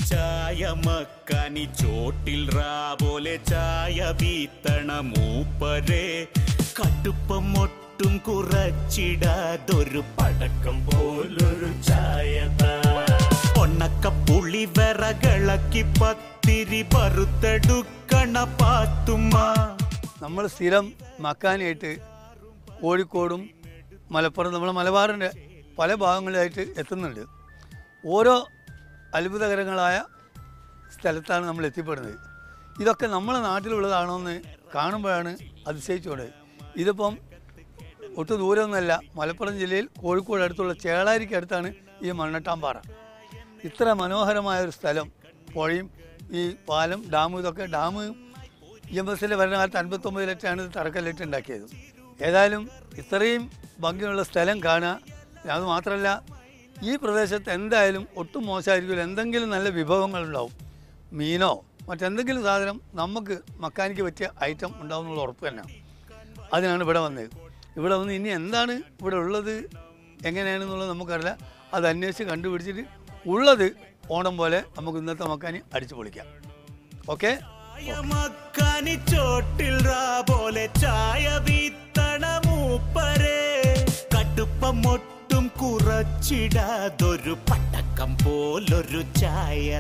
ചായ മക്കാനി ചോട്ടിൽ പോലെ ചായ വീത്തണ മൂപ്പരെ കടുപ്പം ഒട്ടും കുറച്ചിടാതൊരു പടക്കം പോലൊരു ചായ ഒണ്ണക്കപ്പുളി വിറകളക്കി പത്തിരി പറുത്തെടുക്കണ പാത്തുമ്മ. നമ്മൾ സ്ഥിരം മക്കാനിയായിട്ട് കോഴിക്കോടും മലപ്പുറം നമ്മളെ മലബാറിൻ്റെ പല ഭാഗങ്ങളിലായിട്ട് എത്തുന്നുണ്ട്. ഓരോ അത്ഭുതകരങ്ങളായ സ്ഥലത്താണ് നമ്മൾ എത്തിപ്പെടുന്നത്. ഇതൊക്കെ നമ്മളെ നാട്ടിലുള്ളതാണോ എന്ന് കാണുമ്പോഴാണ് അതിശയിച്ചോടെ. ഇതിപ്പം ഒട്ടും ദൂരമൊന്നുമല്ല, മലപ്പുറം ജില്ലയിൽ കോഴിക്കോട് അടുത്തുള്ള ചേളാരിക്ക് അടുത്താണ് ഈ മണ്ണട്ടാമ്പാറ. ഇത്ര മനോഹരമായൊരു സ്ഥലം, പുഴയും ഈ പാലം, ഡാമും ഇതൊക്കെ. ഡാം EMSൻ്റെ ഭരണകാലത്ത് 59 ഇത് തറക്കല്ലിട്ട് ഉണ്ടാക്കിയത്. ഏതായാലും ഇത്രയും ഭംഗിയുള്ള സ്ഥലം കാണുക. അതുമാത്രമല്ല, ഈ പ്രദേശത്ത് എന്തായാലും ഒട്ടും മോശമായിരിക്കില്ല, എന്തെങ്കിലും നല്ല വിഭവങ്ങളുണ്ടാവും. മീനോ മറ്റെന്തെങ്കിലും സാധനം നമുക്ക് മക്കാനിക്ക് പറ്റിയ ഐറ്റം ഉണ്ടാവും എന്നുള്ള ഉറപ്പ് തന്നെ. അതിനാണ് ഇവിടെ വന്നത്. ഇവിടെ വന്ന് ഇനി എന്താണ് ഇവിടെ ഉള്ളത്, എങ്ങനെയാണെന്നുള്ളത് നമുക്കറിയില്ല. അത് അന്വേഷിച്ച് കണ്ടുപിടിച്ചിട്ട് ഉള്ളത് ഓണം പോലെ നമുക്ക് ഇന്നത്തെ മക്കാനി അടിച്ചു പൊളിക്കാം. ഓക്കെ. മക്കാനി ചോട്ടിൽ പോലെ ചായ വീത്തണ മൂപ്പരെ കടുപ്പം ഒട്ടും കുറച്ചിടാതൊരു പടക്കം പോലൊരു ചായ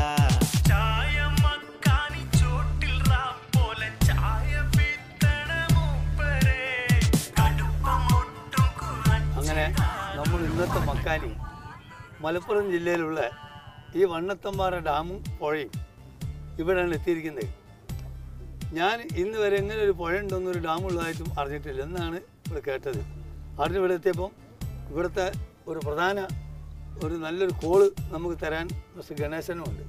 ചായ മക്കാനി ചോട്ടിൽ പോലെ ചായ വീത്തണ മൂപ്പരെ കടുപ്പം ഒട്ടും അങ്ങനെ നമ്മൾ ഇന്നത്തെ മക്കാനി മലപ്പുറം ജില്ലയിലുള്ള ഈ വണ്ണത്തമ്പാറ ഡാമും പുഴയും ഇവിടെയാണ് എത്തിയിരിക്കുന്നത്. ഞാൻ ഇന്ന് വരെ എങ്ങനെ ഒരു പുഴ ഉണ്ടെന്നൊരു ഡാമുള്ളതായിട്ടും അറിഞ്ഞിട്ടില്ല എന്നാണ് ഇവിടെ കേട്ടത്. ഇവിടെ എത്തിയപ്പം ഇവിടുത്തെ ഒരു പ്രധാന നല്ലൊരു കോള് നമുക്ക് തരാൻ മിസ്റ്റർ ഗണേശനുമുണ്ട്.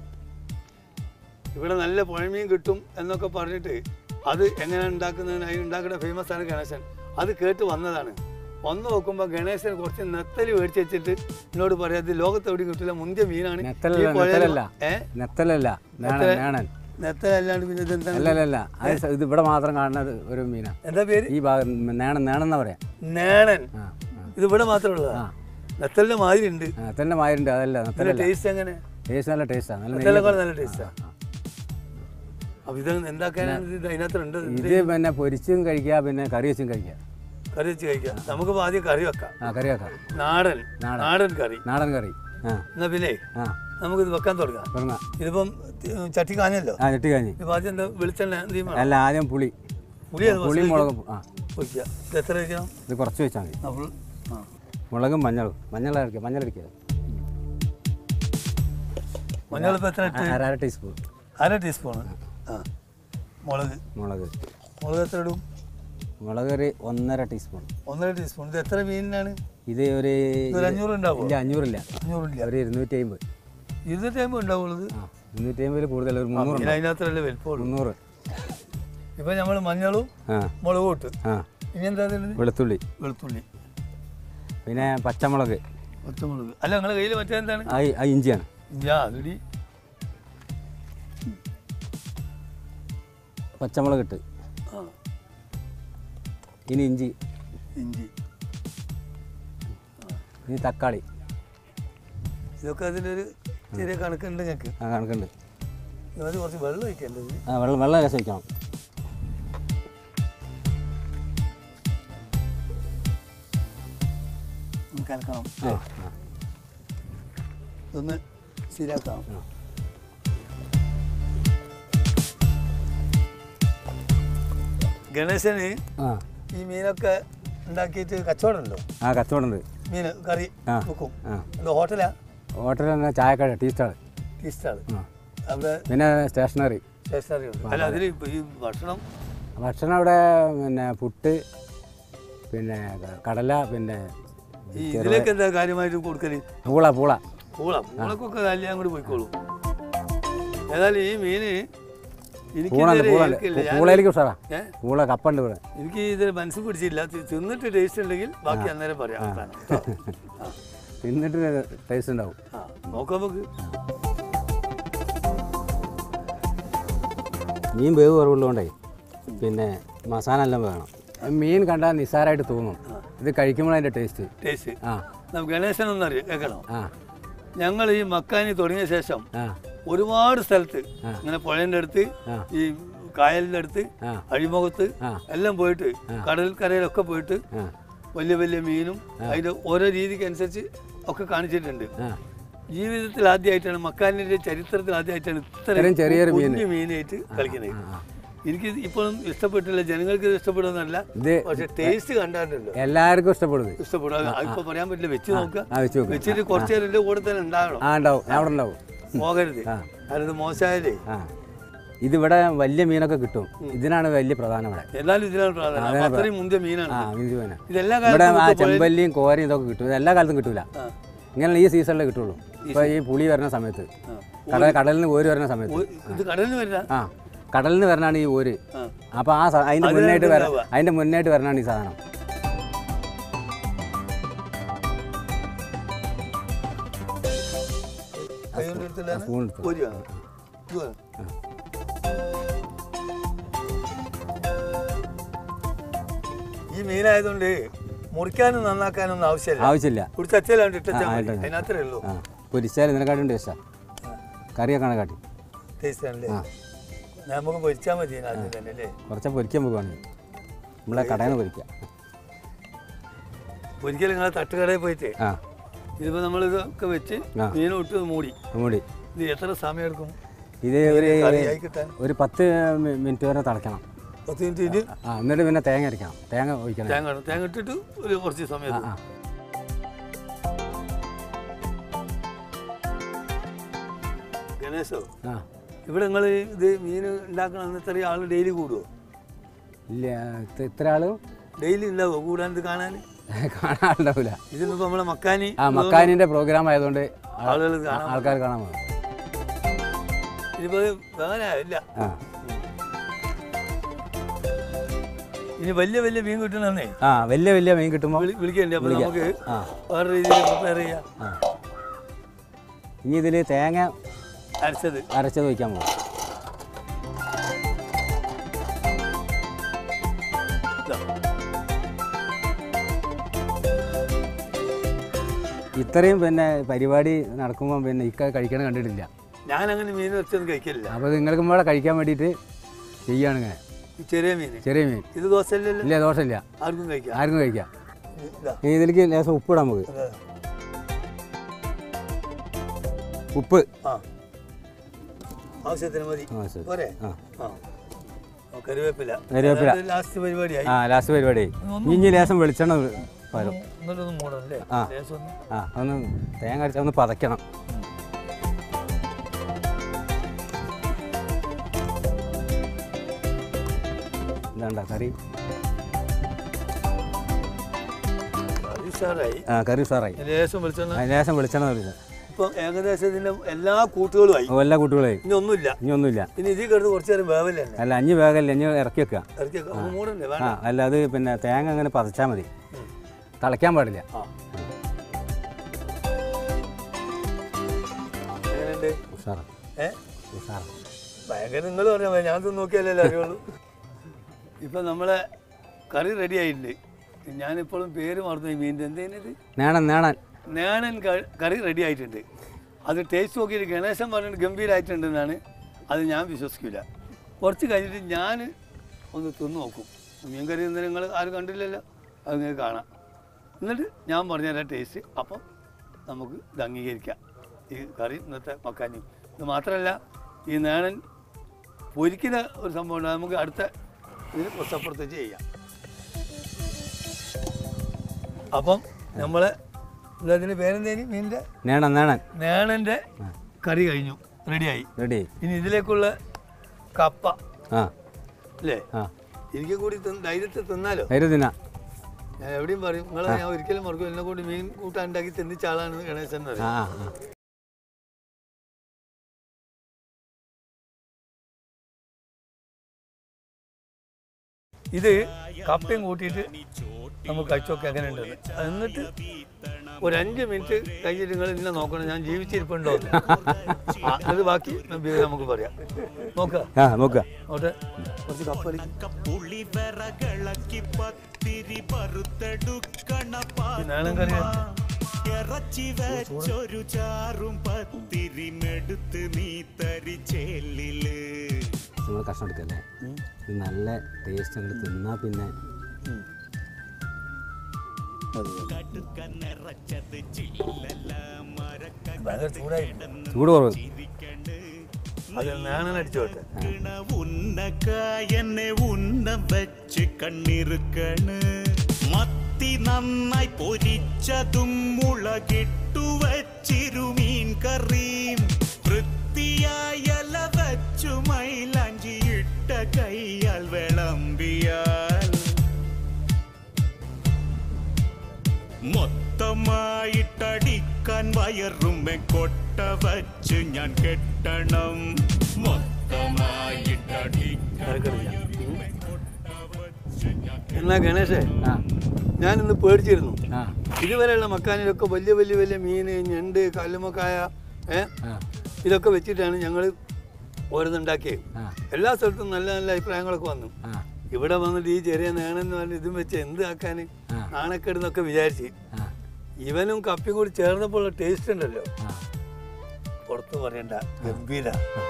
ഇവിടെ നല്ല പുഴമീൻ കിട്ടും എന്നൊക്കെ പറഞ്ഞിട്ട് അത് എങ്ങനെയാണ് ഉണ്ടാക്കുന്നതിന് അതിന് ഉണ്ടാക്കുന്ന ഫേമസ് ആണ് ഗണേശൻ. അത് കേട്ട് വന്നതാണ്. വന്നു നോക്കുമ്പോൾ ഗണേശൻ കുറച്ച് നെത്തല് മേടിച്ച് വെച്ചിട്ട് എന്നോട് പറയാം, ഇത് ലോകത്ത് എവിടെയും കിട്ടില്ല, മുന്തിയ മീനാണ്. നെത്തലല്ലാണ്ട് പിന്നെ ഇത് ഇവിടെ മാത്രം കാണുന്നത് ഒരു മീനാണ്. എന്താ പേര്? ഈ ഭാഗം നേണെന്നാ പറയാ. നേണൻ. ഇത് ഇവിടെ മാത്രമുള്ളതാ? നെത്തലിന്റെ മാതിരി ഉണ്ട്. നെത്തലിന്റെ മാതിരി ഉണ്ട്. അതല്ല ടേസ്റ്റ് എങ്ങനെ? ടേസ്റ്റ് നല്ല ടേസ്റ്റാ. നല്ല ടേസ്റ്റാ. അപ്പൊ ഇത് എന്താക്കാനാണ് അതിനകത്തുണ്ട്? ഇത് പിന്നെ പൊരിച്ചും കഴിക്കുക, പിന്നെ കറി വെച്ചും കഴിക്കുക. കറി വെച്ച് കഴിക്കാം. നമുക്ക് ആദ്യം കറി വെക്കാം. കറി വെക്കാം. നാടൻ കറി. നാടൻ കറി. എന്നാ പിന്നെ നമുക്കിത് വെക്കാൻ തുടങ്ങാം. ഇതിപ്പം ചട്ടി കാഞ്ഞല്ലോ. ചട്ടി കാഞ്ഞ്. ഇപ്പൊ ആദ്യം എന്താ വെളിച്ചെണ്ണ? അല്ല, ആദ്യം പുളി മുളകും. ഇത് എത്ര വെക്കണം? ഇത് കുറച്ച് വെച്ചാൽ മതി. മുളകും മഞ്ഞളും. മഞ്ഞളടിക്കുക. മഞ്ഞൾ ഇപ്പൊ എത്ര? അര ടീസ്പൂൺ. അര ടീസ്പൂണ്. മുളക് എത്ര ഇടും? മുളക് ഒരു 1.5 ടീസ്പൂൺ. 1.5 ടീസ്പൂൺ. ഇത് എത്ര മീനിനാണ്? ഇത് ഒരു 500 ഉണ്ടാവും. 500 ഒരു 250. 250 ഉണ്ടാവുള്ളത്. 250 കൂടുതൽ, ഒരു 300. അതിനകത്തല്ലേ വലിപ്പം? 300. ഇപ്പൊ നമ്മൾ മഞ്ഞളും മുളകും ഇട്ട്. ഇനി എന്താ? വെളുത്തുള്ളി. പിന്നെ പച്ചമുളക്. അല്ല, നിങ്ങളുടെ കയ്യിൽ മറ്റേ എന്താണ്? ഇഞ്ചിയാണ്. അതിടി പച്ചമുളക് ഇട്ട്. ഇനി ഇഞ്ചി. ഇനി തക്കാളി. ഇതൊക്കെ അതിലൊരു ചെറിയ കണക്കുണ്ട് ഞങ്ങൾക്ക്. കണക്കുണ്ട്. അത് കുറച്ച് വെള്ളം ഒഴിക്കേണ്ടത്. വെള്ളം രസം ഒഴിക്കണം. കലക്കണം. ഇതൊന്ന് ശരിയാക്കാം. ഗണേശന് ഈ മീനൊക്കെ ഉണ്ടാക്കിയിട്ട് കച്ചവടമുണ്ടോ? കച്ചവടമുണ്ട്. മീൻ കറി വെക്കും. ഹോട്ടലാ? ഹോട്ടൽ ചായക്കട, ടീ സ്റ്റാൾ. അവിടെ പിന്നെ സ്റ്റേഷനറി ഉണ്ട്. അല്ല, അതിൽ ഈ ഭക്ഷണം അവിടെ പിന്നെ പുട്ട്, പിന്നെ കടല, പിന്നെ ഇതിലേക്ക് എന്താ കാര്യമായിട്ട് കൊടുക്കല്? പൂളക്കൊക്കെ നല്ല അങ്ങോട്ട് പോയിക്കോളൂ. ഏതായാലും ഈ മീന് കപ്പുണ്ട് ഇവിടെ. എനിക്ക് ഇത് മനസ്സിൽ പിടിച്ചില്ല. തിന്നിട്ട് ടേസ്റ്റ് ഉണ്ടെങ്കിൽ ബാക്കി അന്നേരം പറയാം. തിന്നിട്ട് ടേസ്റ്റ് ഉണ്ടാവും. നോക്കാം നമുക്ക്. മീൻ വേവ് കുറവുള്ളതുകൊണ്ടേ പിന്നെ മസാല എല്ലാം വേണം. മീൻ കണ്ടാൽ നിസ്സാരമായിട്ട് തോന്നും. ഇത് കഴിക്കുമ്പോൾ അതിൻ്റെ ടേസ്റ്റ്. ഗണേശനൊന്നും കേൾക്കണം. ഞങ്ങൾ ഈ മക്കാനി തുടങ്ങിയ ശേഷം ഒരുപാട് സ്ഥലത്ത് ഇങ്ങനെ പുഴേൻ്റെ അടുത്ത് ഈ കായലിൻ്റെ അടുത്ത് അഴിമുഖത്ത് എല്ലാം പോയിട്ട് കടൽക്കരയിലൊക്കെ പോയിട്ട് വലിയ വലിയ മീനും അതിൻ്റെ ഓരോ രീതിക്ക് അനുസരിച്ച് ഒക്കെ കാണിച്ചിട്ടുണ്ട്. ജീവിതത്തിൽ ആദ്യമായിട്ടാണ് മക്കാനിൻ്റെ ചരിത്രത്തിൽ ആദ്യമായിട്ടാണ് ഇത്രയും ചെറിയൊരു മീനായിട്ട് കളിക്കുന്നത്. എനിക്ക് ഇപ്പോഴും ഇഷ്ടപ്പെട്ടില്ല, ജനങ്ങൾക്ക് ഇത് ഇഷ്ടപ്പെടുന്നല്ല, പക്ഷെ ടേസ്റ്റ് കണ്ടാണ്ടല്ലോ എല്ലാവർക്കും ഇഷ്ടപ്പെടും. അതിപ്പോ പറയാൻ പറ്റില്ല, വെച്ച് നോക്കുക, വെച്ചിട്ട് കുറച്ചു നേരം എൻ്റെ കൂടെ തന്നെ ഉണ്ടാകണം, പോകരുത്. അത് മോശമായാലേ ഇതിവിടെ വലിയ മീനൊക്കെ കിട്ടും. ഇതിനാണ് വലിയ പ്രധാനം. എന്നാലും ഇതിനാണ് പ്രധാനം, അത്രയും മുന്തിയ മീനാണ്. ഇവിടെ ചെമ്പല്ലിയും കോരയും ഇതൊക്കെ കിട്ടും. ഇത് എല്ലാ കാലത്തും കിട്ടൂല, ഇങ്ങനെ ഈ സീസണിലേ കിട്ടുള്ളൂ. ഇപ്പൊ ഈ പുളി വരുന്ന സമയത്ത്, കടലിൽ നിന്ന് ഓര് വരുന്ന സമയത്ത്, കടലിൽ നിന്ന് വരണാണ് ഈ ഓര്. അപ്പൊ അതിന്റെ മുന്നായിട്ട് വരണാണ് ഈ സാധനം. ഈ മീനായതുകൊണ്ട് മുറിക്കാനും നന്നാക്കാനും ഒന്നും ആവശ്യമില്ല. അതിനത്രേ ഉള്ളൂ. പൊരിച്ചാൽ ഇതിനെക്കാട്ടും ടേസ്റ്റാ, കറിയൊക്കെ കാട്ടി ടേസ്റ്റ് ആണല്ലേ. നമുക്ക് പൊരിച്ചാൽ മതി തന്നെ. കുറച്ച് പൊരിക്കാൻ പോകുകയാണെങ്കിൽ നമ്മളെ കടയിൽ നിന്ന് പൊരിക്കാം. ഒരിക്കലും നിങ്ങളെ തട്ടുകടയിൽ പോയിട്ട് ഇതിപ്പോ നമ്മളിതൊക്കെ വെച്ച് മീൻ ഇട്ട് മൂടി ഇത് എത്ര സമയം എടുക്കും? ഇത് ഒരു 10 മിനിറ്റ് വരെ തിളയ്ക്കണം. 10 മിനിറ്റ് എന്നിട്ട് പിന്നെ തേങ്ങ അരയ്ക്കണം, തേങ്ങ ഒഴിക്കണം. തേങ്ങ ഇട്ടിട്ട് ഒരു കുറച്ച് സമയം. ഗണേശോ, ഇവിടെ നിങ്ങൾ ഇത് മീൻ ഉണ്ടാക്കണം ഇത്ര ആള് ഡെയിലി കൂടുമോ? ഇല്ല, ഇത്ര ആള് ഡെയിലി ഉണ്ടാവുമോ കൂടാൻ കാണാൻ? കാണാനുണ്ടാവില്ല. ഇതിപ്പോ നമ്മളെ മക്കാനിന്റെ പ്രോഗ്രാം ആയതുകൊണ്ട് ആൾക്കാർ കാണാൻ പോകും. ഇതിപ്പോ വേറെ ഇല്ല. ഇനി വലിയ വലിയ മീൻ കിട്ടണേ. വലിയ മീൻ കിട്ടുമ്പോ വിളിക്കണ്ടേ? അപ്പൊ നമുക്ക് വേറെ രീതിയിൽ പ്രിപ്പയർ ചെയ്യാം. ഇനി ഇതില് തേങ്ങ അരച്ചത് വയ്ക്കാൻ പോകും. ഇത്രയും പിന്നെ പരിപാടി നടക്കുമ്പോൾ പിന്നെ കഴിക്കണം കണ്ടിട്ടില്ല. ഞാൻ അങ്ങനെ മീൻ വെച്ചൊന്നും കഴിക്കില്ല. അപ്പോൾ നിങ്ങൾക്ക് ഇവിടെ കഴിക്കാൻ വേണ്ടിയിട്ട് ചെയ്യാണ് ഇങ്ങനെ. ചെറിയ മീൻ. ഇത് ദോശയില്ലല്ലോ? ഇല്ല, ദോശയില്ല. ആർക്കും കഴിക്കാം. ഇതിലേക്ക് ലേശം ഉപ്പ് ഇടാൻ നമുക്ക്. ഉപ്പ് ആവശ്യത്തിന് മതി. കറിവേപ്പില ലാസ്റ്റ് പരിപാടിയായി. ലാസ്റ്റ് പരിപാടിയായി. ഇനി ലേശം വെളിച്ചെണ്ണ വരും. ഒന്ന് തേങ്ങ അടിച്ച ഒന്ന് പതയ്ക്കണം. ഇതാണ്ട കറി. കറി ഉഷാറായി. ലേശം വെളിച്ചെണ്ണ ഒഴിച്ചു. ഇപ്പൊ ഏകദേശം ഇതിന്റെ എല്ലാ കൂട്ടുകളുമായി. ഇനി ഒന്നുമില്ല. ഇനി ഇതിൽ കിടന്ന് കുറച്ചു നേരം വേവല്ലേ? അല്ല, അഞ്ഞ് വേഗല്ലേ, അഞ്ഞ് ഇറക്കി വെക്കുക. അല്ല, അത് പിന്നെ തേങ്ങ അങ്ങനെ പതച്ചാൽ മതി, തിളയ്ക്കാൻ പാടില്ല. ഭയങ്കര നിങ്ങൾ പറഞ്ഞാൽ ഞാൻ നോക്കിയാലേ അറിയുള്ളൂ. ഇപ്പൊ നമ്മളെ കറി റെഡി ആയിട്ടുണ്ട്. ഞാനിപ്പോഴും പേര് മറന്നു. ഈ മീൻ്റെ എന്തേനത്? നേണൻ കറി റെഡി ആയിട്ടുണ്ട്. അത് ടേസ്റ്റ് നോക്കിയിട്ട് ഗണേശൻ പറഞ്ഞിട്ട് ഗംഭീരമായിട്ടുണ്ടെന്നാണ്. അത് ഞാൻ വിശ്വസിക്കില്ല. കുറച്ച് കഴിഞ്ഞിട്ട് ഞാൻ ഒന്ന് തിന്ന് നോക്കും. മീൻ കറി എന്താ നിങ്ങൾ ആരും കണ്ടില്ലല്ലോ, അത് നിങ്ങൾക്ക് കാണാം. എന്നിട്ട് ഞാൻ പറഞ്ഞുതരാം ടേസ്റ്റ്. അപ്പം നമുക്ക് ഇത് അംഗീകരിക്കാം. ഈ കറി ഇന്നത്തെ മക്കാനി. ഇത് മാത്രമല്ല, ഈ നേണൻ പൊരിക്കുന്ന ഒരു സംഭവം ഉണ്ട്. നമുക്ക് അടുത്ത ഇതിന് കുറച്ചപ്പുറത്ത് ചെയ്യാം. അപ്പം നമ്മളെ ഇതിന് പേരെന്തേനി മീനിൻ്റെ? നേണൻ്റെ കറി കഴിഞ്ഞു, റെഡിയായി. ഇനി ഇതിലേക്കുള്ള കപ്പ അല്ലേ? എനിക്ക് കൂടി ധൈര്യത്തിൽ തിന്നാലോ? ഞാൻ എവിടെയും പറയും, നിങ്ങളെ ഞാൻ ഒരിക്കലും മറക്കും. എന്നെ കൂടി മീൻ കൂട്ടാൻ ഉണ്ടാക്കി തിന്നിച്ച ആളാണ് ഗണേശൻ. ഇത് കപ്പയും കൂട്ടിയിട്ട് നമുക്ക് കഴിച്ചൊക്കെ എങ്ങനെ ഉണ്ടെന്ന്. എന്നിട്ട് ഒരു 5 മിനിറ്റ് കഴിഞ്ഞിട്ട് നിങ്ങൾ ഇന്നെ നോക്കണം ഞാൻ ജീവിച്ചിരിപ്പുണ്ടോ. അത് ബാക്കി നമുക്ക് പറയാം. നോക്കാം. കുറച്ച് കപ്പ നാളെ കറി ഇറച്ചി വെച്ചൊരു ചാറും പത്തിരിമെടുത്ത് നീ തരിച്ചേലില്. നമ്മൾ കഷ്ണം എടുക്കല്ലേ, ഇത് നല്ല ടേസ്റ്റ് അങ്ങോട്ട് തിന്നാൽ പിന്നെ ചൂട് കുറവ്. ഉന്നക്കായനെ ഉന്നം വെച്ച് കണ്ണിറുക്കണ്. മത്തി നന്നായി പൊരിച്ചതും മുളകിട്ടു വച്ചിരുമീൻ കറിയും വൃത്തിയായല വച്ചു മൈലാഞ്ചിയിട്ട കൈയാൽ വിളമ്പിയാൽ മൊത്തമായിട്ടടിക്കാൻ വയറുമെ കൊട്ട വച്ച് ഞാൻ കെട്ടണം. എന്നാ ഗണേശേ, ഞാനിന്ന് പേടിച്ചിരുന്നു. ഇതുവരെയുള്ള മക്കാനിലൊക്കെ വലിയ വലിയ വലിയ മീൻ, ഞണ്ട്, കല്ലുമക്കായ ഇതൊക്കെ വെച്ചിട്ടാണ് ഞങ്ങൾ ഓരോന്നുണ്ടാക്കിയത്. എല്ലാ സ്ഥലത്തും നല്ല നല്ല അഭിപ്രായങ്ങളൊക്കെ വന്നു. ഇവിടെ വന്നിട്ട് ഈ ചെറിയ നേണെന്ന് പറഞ്ഞ് ഇതും വെച്ച് എന്ത് ആക്കാൻ നാണക്കെടുന്നൊക്കെ വിചാരിച്ച്. ഇവനും കപ്പിയും കൂടി ചേർന്നപ്പോൾ ടേസ്റ്റ് ഉണ്ടല്ലോ, പുറത്ത് പറയണ്ട, ഗംഭീര.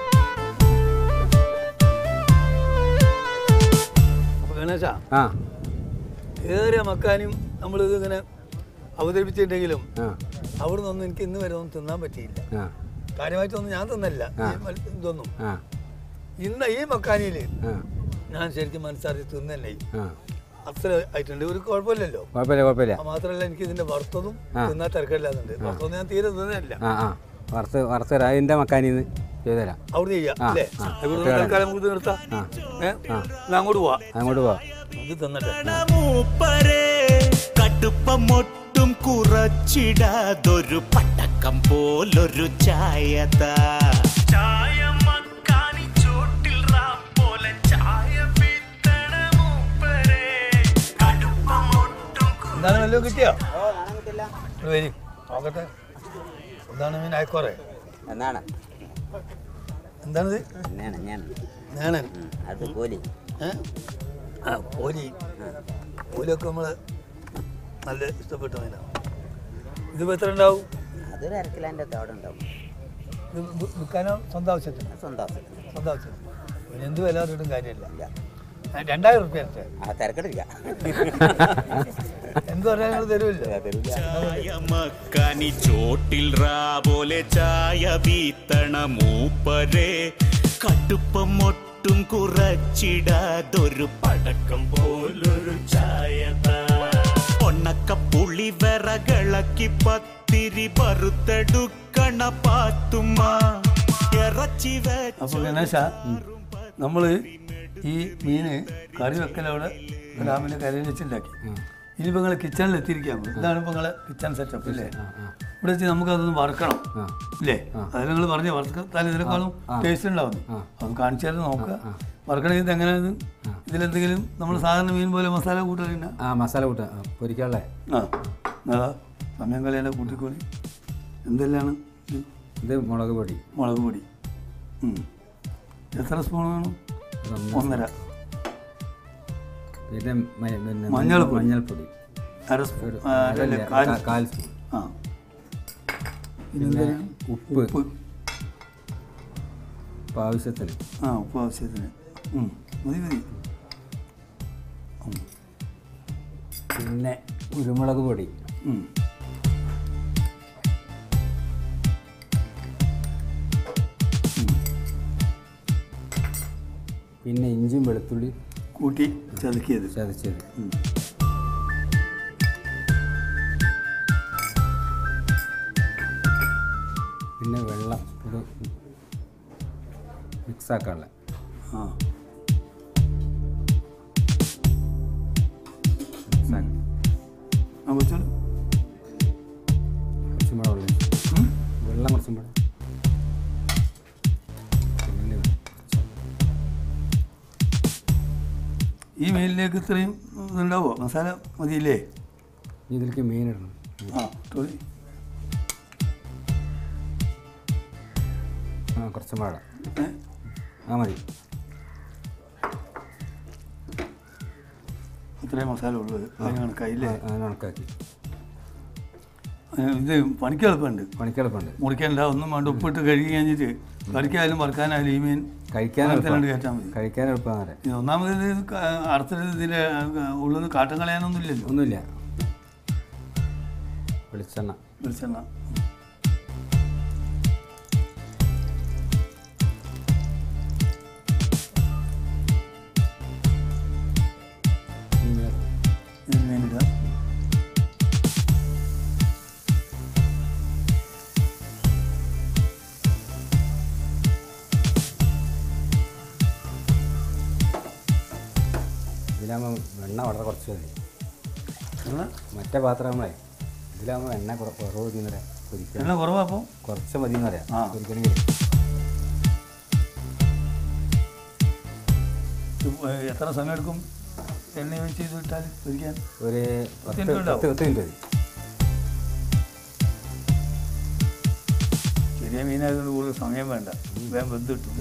അപ്പൊ ഗണേശ, ഏറിയ മക്കാനും നമ്മളിത് ഇങ്ങനെ അവതരിപ്പിച്ചിട്ടുണ്ടെങ്കിലും അവിടെ നിന്നൊന്നും എനിക്ക് ഇന്ന് വരെ ഒന്നും തിന്നാൻ പറ്റിയില്ല. കാര്യമായിട്ടൊന്നും ഞാൻ തിന്നല്ല ഇതൊന്നും. ഇന്ന് ഈ മക്കാനിയില് ഞാൻ ശരിക്കും മനസ്സറിച്ച് തിന്നല്ലേ അത്ര ആയിട്ടുണ്ട്. ഒരു കുഴപ്പമില്ലല്ലോ. മാത്രമല്ല എനിക്ക് ഇതിന്റെ വറുത്തതും തിന്നാൻ തിരക്കില്ലാന്നുണ്ട്. വറുത്തൊന്നും ഞാൻ തീരെ തിന്നല്ല. വറുത്തരാ മക്കാനിന്ന് ചെയ്തുതരാം. അവിടെ ചെയ്യാം അല്ലേ? തൽക്കാലം നമുക്ക് നിർത്താം. അങ്ങോട്ട് പോവാ, അങ്ങോട്ട് പോവാ. ഇത് തിന്നട്ടെ. കടുപ്പമൊട്ടും കുറച്ചിടാതൊരു പട്ടക്കം പോലൊരു ചായതാ. ചായ മക്കാനി ചോട്ടിൽ റാം പോലെ ചായ വിത്തണ മൂപ്പരെ. കടുപ്പമൊട്ടും എന്താണ് വല്ലതും കിട്ടിയോ? വരി നോക്കട്ടെ. എന്താണ് മീൻ? ആയിക്കോറെ. എന്താണിത്? ഞാനൻ. പോലി. പോലിയൊക്കെ നമ്മള് നല്ല ഇഷ്ടപ്പെട്ട മീനാണ്. ഇതിപ്പോൾ എത്ര ഉണ്ടാവും? അതൊരു അരക്കിലോൻ്റെ തോടുണ്ടാവും. ഇത് വിൽക്കാനോ സ്വന്തം ആവശ്യത്തിന്? സ്വന്തം ആവശ്യത്തിന്. പിന്നെ എന്ത് വില പറഞ്ഞിട്ടും കാര്യമില്ല. 2000 റുപ്യ തിരക്കടില്ല. എന്ത് പറഞ്ഞാൽ തരുമല്ലോ. ചായ മക്കാനി ചോട്ടിൽ റാ പോലെ ചായ വീത്തണ മൂപ്പരെ. കടുപ്പമൊട്ടും കുറച്ചിടാതൊരു പടക്കം പോലൊരു ചായതാ. ഒണക്കപ്പുളി വിറകളക്കി പത്തിരി പറുത്തെടുക്കണ പാത്തുമ്മ. ഇറച്ചി വെച്ച്. അപ്പോൾ ഗണേശ, നമ്മൾ ഈ മീന് കറി വെക്കലവിടെ രാവിലെ കരയിൽ വെച്ചുണ്ടാക്കി. ഇനിയിപ്പോൾ നിങ്ങൾ കിച്ചണിൽ എത്തിയിരിക്കുകയാണ്. ഇതാണ് ഇപ്പോൾ നിങ്ങളെ കിച്ചൺ സെറ്റപ്പ് അല്ലേ? ഇവിടെ വെച്ച് നമുക്കതൊന്ന് വറുക്കണം അല്ലേ? അതിൽ നിങ്ങൾ പറഞ്ഞ വറുത്താൽ ഇതിനേക്കാളും ടേസ്റ്റ് ഉണ്ടാവുന്നു. അത് കാണിച്ചു തരാൻ നോക്കുക. വറുക്കണമെങ്കിൽ എങ്ങനെയാണ്? ഇതിലെന്തെങ്കിലും നമ്മൾ സാധാരണ മീൻ പോലെ മസാല കൂട്ടുക? മസാല കൂട്ടുക പൊരിക്കാനുള്ളേ. അതാ സമയം കളയാൻ കൂട്ടിക്കോളി. എന്തെല്ലാമാണ് ഇത്? മുളക് പൊടി. എത്ര സ്പൂൺ വേണം? 1.5. പിന്നെ മഞ്ഞൾപ്പൊടി 1/2 സ്പൂൺ. 1/4 സ്പൂൺ. പിന്നെ ഉപ്പ് ആവശ്യത്തിന്. ഉപ്പ് ആവശ്യത്തിന് മതി. പിന്നെ കുരുമുളക് പൊടി. പിന്നെ ഇഞ്ചിയും വെളുത്തുള്ളി കൂട്ടി ചതച്ചത്. പിന്നെ വെള്ളം ഇത് മിക്സാക്കാനുള്ള. കുറച്ചും കൂടെ വെള്ളം കുറച്ചും കൂടെ. ഈ മീനിലേക്ക് ഇത്രയും ഇതുണ്ടാവോ? മസാല മതിയില്ലേ? ഇതിലേക്ക് മീൻ ഇടണം. കുറച്ചും പാടാ. മതി. ഇത്രയും മസാല ഉള്ളത് കണക്കായില്ലേ? കണക്കാക്കി. ഇത് പണിക്കെളുപ്പമുണ്ട്. മുറിക്കണ്ട, ഒന്നും വേണ്ട. ഉപ്പിട്ട് കഴുകി കഴിഞ്ഞിട്ട് കറിക്കായാലും വറുക്കാനായാലും ഈ മീൻ കയറ്റാൽ മതി. കഴിക്കാൻ എളുപ്പമാണ്. ഒന്നാമത് ഇത് അറുത്തിട്ട് ഇതിൻ്റെ ഉള്ളിൽ കാട്ടം കളയാനൊന്നുമില്ലല്ലോ. ഒന്നുമില്ല. വെളിച്ചെണ്ണ മീനിടുക. ഇതിലാകുമ്പോൾ എണ്ണ വളരെ കുറച്ച് മതി. മറ്റേ പാത്രങ്ങളെ ഇതിലാകുമ്പോൾ എണ്ണ കുറവ് മതി. എണ്ണ കുറവാ, അപ്പോൾ കുറച്ച് മതി എന്ന് പറയാം പൊരിക്കണമെങ്കിൽ. എത്ര സമയം എടുക്കും എണ്ണ വെച്ച് ഇത് ഇട്ടാൽ പൊരിക്കാൻ? ഒരു 10 മിനിറ്റ് മതി. ചെറിയ മീനായതുകൊണ്ട് കൂടുതൽ സമയം വേണ്ട, വേഗം വെന്ത് കിട്ടും.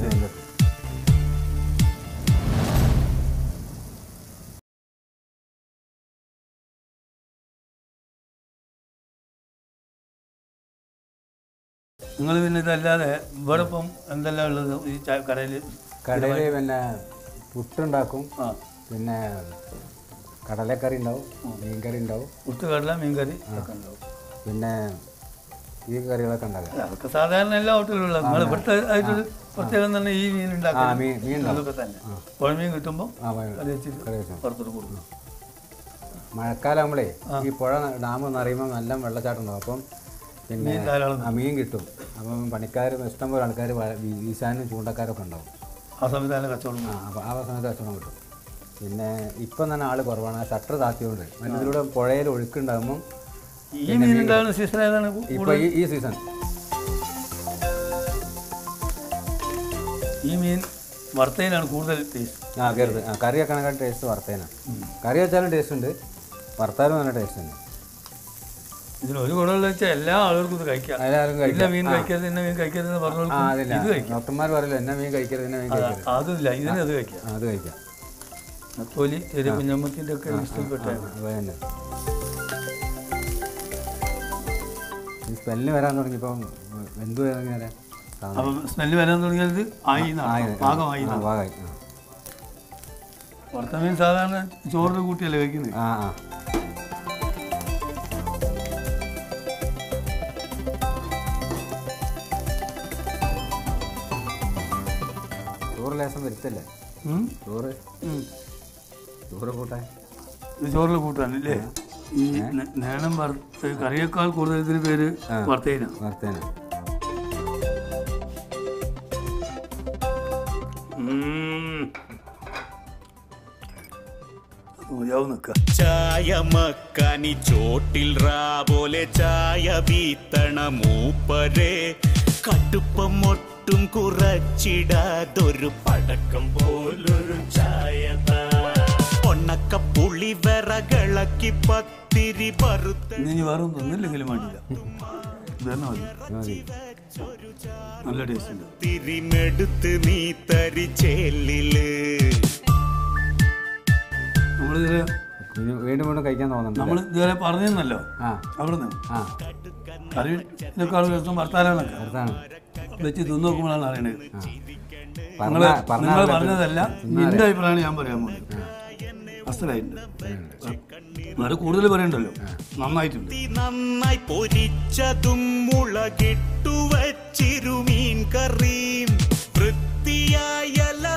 നിങ്ങൾ പിന്നെ ഇതല്ലാതെ ഇവിടെ ഇപ്പം എന്തെല്ലാം ഉള്ളത് ഈ കടയിൽ? പിന്നെ പുട്ടുണ്ടാക്കും, പിന്നെ കടലക്കറി ഉണ്ടാവും, മീൻകറി ഉണ്ടാവും. പുട്ട്, കടല, മീൻകറി ഒക്കെ ഉണ്ടാവും. പിന്നെ ഈ കറികളൊക്കെ ഉണ്ടാക്കാം. അതൊക്കെ സാധാരണ എല്ലാ ഹോട്ടലുകളിലും. നിങ്ങൾ ഇവിടുത്തെ ആയിട്ടൊരു പ്രത്യേകം തന്നെ ഈ മീൻ ഉണ്ടാക്കാം. അതൊക്കെ തന്നെ പുഴമീൻ കിട്ടുമ്പോൾ കറി വെച്ചിട്ട് പുറത്തോട്ട് കൊടുക്കും. മഴക്കാലാകുമ്പോഴേ ഈ പുഴ ഡാം നിറയുമ്പോൾ നല്ല വെള്ളച്ചാട്ടം ഉണ്ടാവും. അപ്പം പിന്നെ മീൻ കിട്ടും. അപ്പം പണിക്കാർ ഇഷ്ടംപോലെ ആൾക്കാർ വീശാനും ചൂണ്ടക്കാരൊക്കെ ഉണ്ടാവും. ആ സമയത്ത് നല്ല കച്ചവടം. അപ്പോൾ ആ സമയത്ത് കച്ചവടം കിട്ടും. പിന്നെ ഇപ്പം തന്നെ ആൾ കുറവാണ്, ഷട്ടർ താത്തിയോണ്ട്. മറ്റതിലൂടെ പുഴയിൽ ഒഴുക്കുണ്ടാകുമ്പോൾ ഈ മീൻ ഉണ്ടാകുന്ന സീസൺ ഏതാണ്? ഇപ്പോൾ ഈ സീസൺ ഈ മീൻ വറുത്തതിനാണ് കൂടുതൽ ടേസ്റ്റ്. കറി വെക്കണേക്കാൾ ടേസ്റ്റ് വറുത്തതിനാണ്. കറി വെച്ചാലും ടേസ്റ്റ് ഉണ്ട്, വറുത്താലും നല്ല ടേസ്റ്റ് ഉണ്ട്. ഇതിനൊരു ഗുണമുള്ള വെച്ചാൽ എല്ലാ ആളുകൾക്കും ഇത് കഴിക്കാം. എല്ലാവരും ഇന്ന മീൻ കഴിക്കരുത്, ഇന്ന മീൻ കഴിക്കരുതെന്ന് പറഞ്ഞു. ഡോക്ടർമാർ പറയില്ല എന്നെ മീൻ കഴിക്കരുത്, എന്നെ മീൻ കഴിക്കരുത്. അതില്ല, ഇതിനത് കഴിക്കാം. അത് കഴിക്കാം. നത്തോലി, ചെറിയ കുഞ്ഞമ്മത്തിൻ്റെ ഒക്കെ ഇഷ്ടപ്പെട്ടാണ്. അതുതന്നെ ഈ സ്മെല്ല് വരാൻ തുടങ്ങിയപ്പം എന്ത് ഇങ്ങനെ അപ്പം സ്മെല്ല് വരാൻ തുടങ്ങിയത് പാകമായി. വറുത്ത മീൻ സാധാരണ ചോറിന് കൂട്ടിയല്ലേ കഴിക്കുന്നത്. ചോറ് ലേശം വരുത്തല്ലേ? ചോറ് കൂട്ടാൻ, ഇത് ചോറിൽ കൂട്ടാനല്ലേ? ഈ നേണം വറുത്ത് കറിയേക്കാൾ കൂടുതൽ ഇതിന് പേര് വറുത്തേന. ചായ മക്കാനി ചോട്ടിൽ റാപോലെ ചായ വീത്തണ മൂപ്പരെ കടുപ്പം ഒട്ടും കുറച്ചിടാതൊരു പടക്കം പോലൊരു ചായത ഒണ്ണക്ക പുളി വിറകളക്കി പത്തിരി പറുത്ത. ഇനി വേറെ ഒന്നില്ലെങ്കിലും വേണ്ടില്ല, നല്ല ടേസ്റ്റ് ഉണ്ട്. തിരിമെടുത്ത് നീ തരിച്ചേലില് നമ്മളിത് വീണ്ടും വീണ്ടും കഴിക്കാൻ തോന്നുന്നു. നമ്മൾ ഇതുവരെ പറഞ്ഞല്ലോ അവിടുന്ന് കറിനേക്കാൾ ദിവസം വർത്താനൊക്കെ വെച്ച് തിന്നു നോക്കുമ്പോഴാണ് അറിയണത്. നിങ്ങൾ പറഞ്ഞതല്ല, എൻ്റെ അഭിപ്രായമാണ് ഞാൻ പറയാൻ പോകുന്നത്. അസലായിട്ടുണ്ട്, അത് കൂടുതൽ പറയണ്ടല്ലോ. നന്നായിട്ടുണ്ട്. നന്നായി പൊരിച്ചതും മുളകിട്ടു വച്ചിരുമീൻ കറിയും വൃത്തിയായ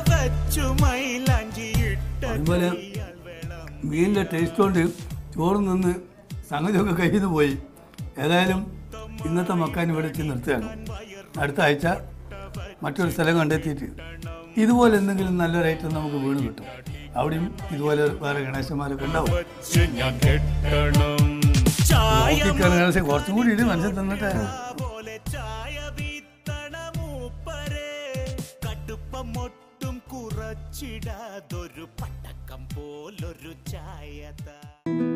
അതുപോലെ മീനിൻ്റെ ടേസ്റ്റ് കൊണ്ട് ചോറ് നിന്ന് സംഗതിയൊക്കെ കയ്യിൽ പോയി. ഏതായാലും ഇന്നത്തെ മക്കാൻ ഇവിടെ വെച്ച് നിർത്തുകയാണ്. അടുത്ത ആഴ്ച മറ്റൊരു സ്ഥലം കണ്ടെത്തിയിട്ട് ഇതുപോലെ എന്തെങ്കിലും നല്ലൊരു ഐറ്റം നമുക്ക് വീണ് കിട്ടും. അവിടെയും ഇതുപോലെ വേറെ ഗണേശന്മാരൊക്കെ ഉണ്ടാവും. ഗണേശൻ കുറച്ചും കൂടി ഇത് മനസ്സിൽ തന്നിട്ട് കടുപ്പമൊട്ടും കുറച്ചിടാതൊരു പടക്കം പോലൊരു ചായത.